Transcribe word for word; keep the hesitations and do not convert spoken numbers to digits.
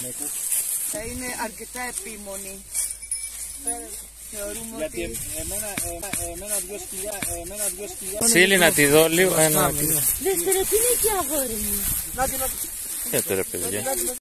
Θα είναι αρκετά επίμονη. Θεωρούμε γιατί ότι... εμένα, εμένα δυο σκυλιά, εμένα δυο σκυλιά... Σίλη να τη δω λίγο, ένα... Δεύτερο, τι είναι και αγόρι μου. Γιατί ρε παιδιά.